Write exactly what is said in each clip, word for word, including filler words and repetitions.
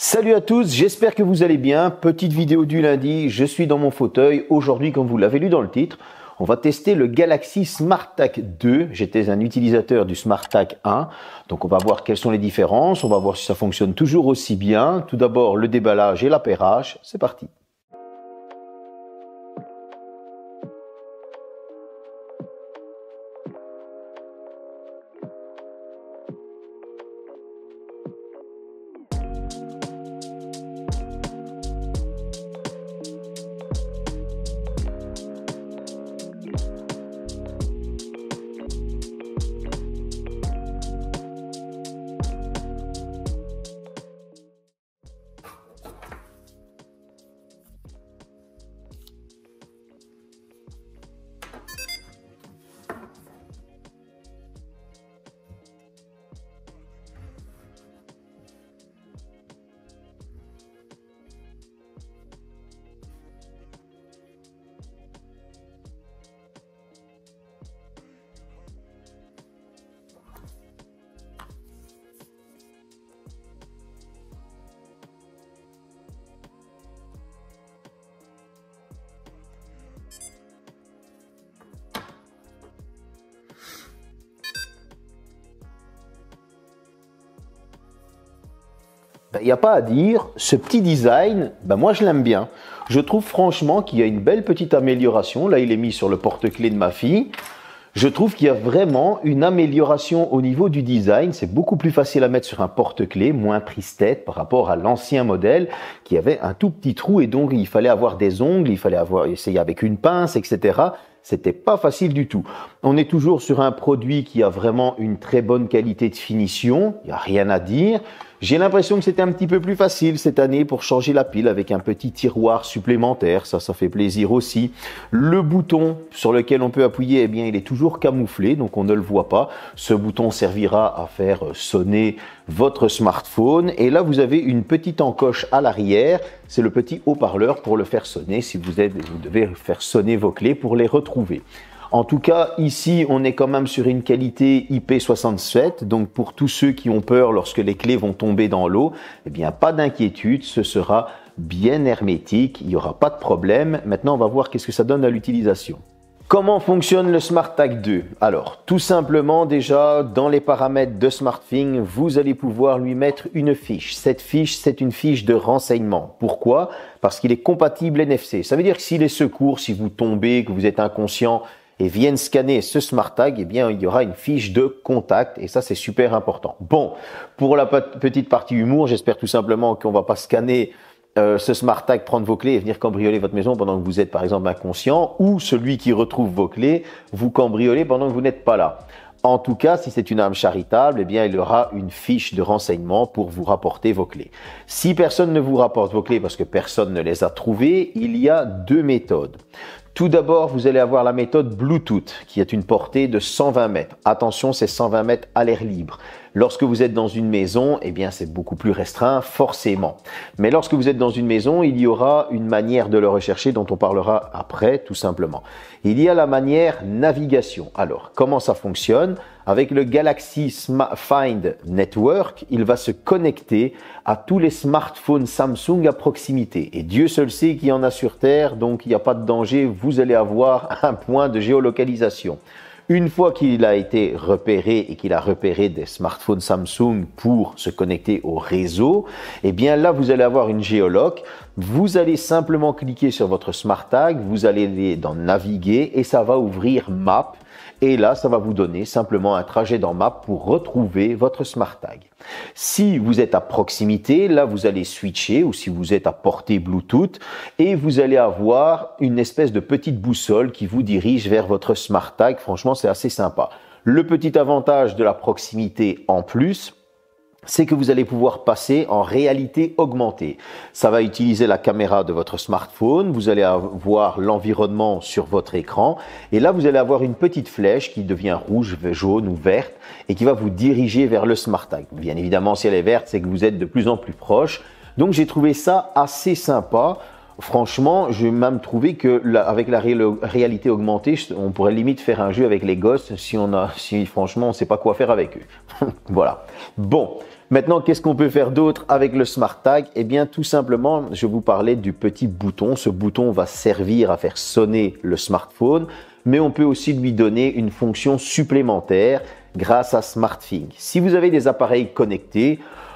Salut à tous, j'espère que vous allez bien. Petite vidéo du lundi, je suis dans mon fauteuil. Aujourd'hui, comme vous l'avez lu dans le titre, on va tester le Galaxy SmartTAC deux. J'étais un utilisateur du SmartTAC un, donc on va voir quelles sont les différences. On va voir si ça fonctionne toujours aussi bien. Tout d'abord, le déballage et l'appairage. C'est parti. Il n'y a pas à dire, ce petit design, ben moi je l'aime bien. Je trouve franchement qu'il y a une belle petite amélioration. Là, il est mis sur le porte-clés de ma fille. Je trouve qu'il y a vraiment une amélioration au niveau du design. C'est beaucoup plus facile à mettre sur un porte-clés, moins prise-tête par rapport à l'ancien modèle qui avait un tout petit trou et donc il fallait avoir des ongles, il fallait avoir essayer avec une pince, et cetera. C'était pas facile du tout. On est toujours sur un produit qui a vraiment une très bonne qualité de finition. Il n'y a rien à dire. J'ai l'impression que c'était un petit peu plus facile cette année pour changer la pile avec un petit tiroir supplémentaire. Ça, ça fait plaisir aussi. Le bouton sur lequel on peut appuyer, eh bien, il est toujours camouflé, donc on ne le voit pas. Ce bouton servira à faire sonner votre smartphone. Et là, vous avez une petite encoche à l'arrière. C'est le petit haut-parleur pour le faire sonner si vous, êtes, vous devez faire sonner vos clés pour les retrouver. En tout cas, ici, on est quand même sur une qualité I P soixante-sept. Donc, pour tous ceux qui ont peur lorsque les clés vont tomber dans l'eau, eh bien, pas d'inquiétude, ce sera bien hermétique. Il n'y aura pas de problème. Maintenant, on va voir qu'est-ce que ça donne à l'utilisation. Comment fonctionne le SmartTAC deux? Alors, tout simplement, déjà, dans les paramètres de SmartThings, vous allez pouvoir lui mettre une fiche. Cette fiche, c'est une fiche de renseignement. Pourquoi? Parce qu'il est compatible N F C. Ça veut dire que si les secours, si vous tombez, que vous êtes inconscient, et viennent scanner ce SmartTAC, eh bien, il y aura une fiche de contact et ça, c'est super important. Bon, pour la petite partie humour, j'espère tout simplement qu'on va pas scanner euh, ce SmartTAC, prendre vos clés et venir cambrioler votre maison pendant que vous êtes, par exemple, inconscient, ou celui qui retrouve vos clés, vous cambrioler pendant que vous n'êtes pas là. En tout cas, si c'est une âme charitable, eh bien, il y aura une fiche de renseignement pour vous rapporter vos clés. Si personne ne vous rapporte vos clés parce que personne ne les a trouvées, il y a deux méthodes. Tout d'abord, vous allez avoir la méthode Bluetooth qui est une portée de cent vingt mètres. Attention, c'est cent vingt mètres à l'air libre. Lorsque vous êtes dans une maison, eh bien, c'est beaucoup plus restreint, forcément. Mais lorsque vous êtes dans une maison, il y aura une manière de le rechercher dont on parlera après, tout simplement. Il y a la manière navigation. Alors, comment ça fonctionne? Avec le Galaxy Find Network, il va se connecter à tous les smartphones Samsung à proximité. Et Dieu seul sait qu'il y en a sur Terre, donc il n'y a pas de danger, vous allez avoir un point de géolocalisation. Une fois qu'il a été repéré et qu'il a repéré des smartphones Samsung pour se connecter au réseau, eh bien là, vous allez avoir une géoloc. Vous allez simplement cliquer sur votre SmartTAC, vous allez aller dans Naviguer et ça va ouvrir Map. Et là, ça va vous donner simplement un trajet dans Map pour retrouver votre SmartTAC. Si vous êtes à proximité, là, vous allez switcher ou si vous êtes à portée Bluetooth et vous allez avoir une espèce de petite boussole qui vous dirige vers votre SmartTAC. Franchement, c'est assez sympa. Le petit avantage de la proximité en plus, c'est que vous allez pouvoir passer en réalité augmentée. Ça va utiliser la caméra de votre smartphone, vous allez avoir l'environnement sur votre écran et là vous allez avoir une petite flèche qui devient rouge, jaune ou verte et qui va vous diriger vers le SmartTAC. Bien évidemment, si elle est verte, c'est que vous êtes de plus en plus proche. Donc j'ai trouvé ça assez sympa. Franchement, j'ai même trouvé que la, avec la ré réalité augmentée, on pourrait limite faire un jeu avec les gosses si on a, si franchement, on ne sait pas quoi faire avec eux. Voilà. Bon. Maintenant, qu'est-ce qu'on peut faire d'autre avec le Smart Tag? Eh bien, tout simplement, je vous parlais du petit bouton. Ce bouton va servir à faire sonner le smartphone, mais on peut aussi lui donner une fonction supplémentaire grâce à SmartThing. Si vous avez des appareils connectés,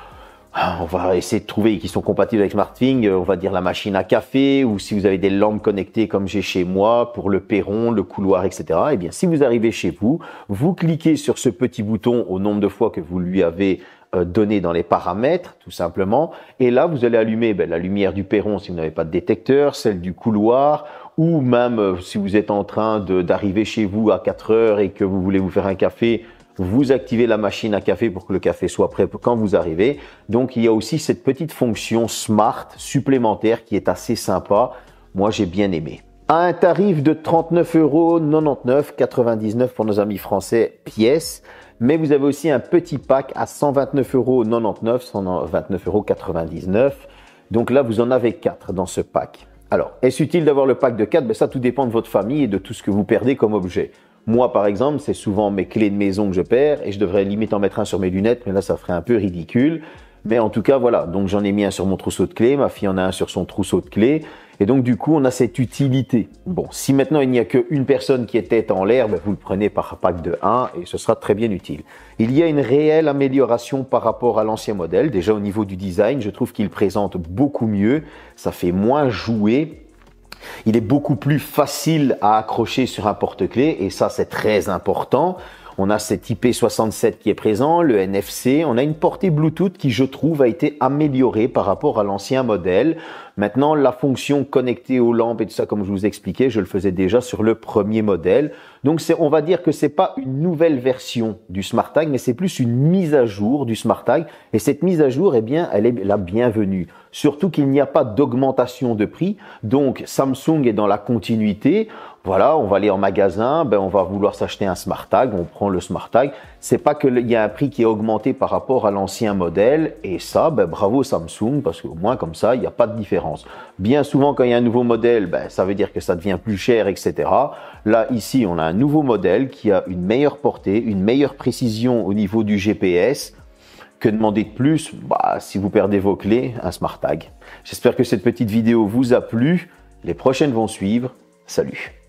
on va essayer de trouver qui sont compatibles avec SmartThing, on va dire la machine à café, ou si vous avez des lampes connectées comme j'ai chez moi pour le perron, le couloir, et cetera. Eh bien, si vous arrivez chez vous, vous cliquez sur ce petit bouton au nombre de fois que vous lui avez donné dans les paramètres, tout simplement. Et là, vous allez allumer ben, la lumière du perron si vous n'avez pas de détecteur, celle du couloir, ou même euh, si vous êtes en train d'arriver chez vous à quatre heures et que vous voulez vous faire un café, vous activez la machine à café pour que le café soit prêt quand vous arrivez. Donc, il y a aussi cette petite fonction Smart supplémentaire qui est assez sympa. Moi, j'ai bien aimé. À un tarif de trente-neuf euros quatre-vingt-dix-neuf quatre-vingt-dix-neuf pour nos amis français pièce. Mais vous avez aussi un petit pack à cent vingt-neuf euros quatre-vingt-dix-neuf, cent vingt-neuf euros quatre-vingt-dix-neuf. Donc là, vous en avez quatre dans ce pack. Alors, est-ce utile d'avoir le pack de quatre? Ben ça, tout dépend de votre famille et de tout ce que vous perdez comme objet. Moi, par exemple, c'est souvent mes clés de maison que je perds et je devrais limite en mettre un sur mes lunettes, mais là, ça ferait un peu ridicule. Mais en tout cas, voilà. Donc, j'en ai mis un sur mon trousseau de clés. Ma fille en a un sur son trousseau de clés. Et donc, du coup, on a cette utilité. Bon, si maintenant, il n'y a qu'une personne qui est tête en l'air, ben, vous le prenez par pack de un et ce sera très bien utile. Il y a une réelle amélioration par rapport à l'ancien modèle. Déjà, au niveau du design, je trouve qu'il présente beaucoup mieux. Ça fait moins jouer. Il est beaucoup plus facile à accrocher sur un porte-clés et ça, c'est très important. On a cet I P soixante-sept qui est présent, le N F C. On a une portée Bluetooth qui, je trouve, a été améliorée par rapport à l'ancien modèle. Maintenant, la fonction connectée aux lampes et tout ça, comme je vous expliquais, je le faisais déjà sur le premier modèle. Donc, on va dire que c'est pas une nouvelle version du Smart Tag, mais c'est plus une mise à jour du Smart Tag. Et cette mise à jour, eh bien, elle est la bienvenue. Surtout qu'il n'y a pas d'augmentation de prix. Donc, Samsung est dans la continuité. Voilà, on va aller en magasin, ben on va vouloir s'acheter un Smart Tag, on prend le Smart Tag. C'est pas qu'il y a un prix qui est augmenté par rapport à l'ancien modèle et ça, ben bravo Samsung parce qu'au moins comme ça, il n'y a pas de différence. Bien souvent, quand il y a un nouveau modèle, ben ça veut dire que ça devient plus cher, et cetera. Là, ici, on a un nouveau modèle qui a une meilleure portée, une meilleure précision au niveau du G P S. Que demander de plus? Bah, si vous perdez vos clés, un Smart Tag. J'espère que cette petite vidéo vous a plu. Les prochaines vont suivre. Salut!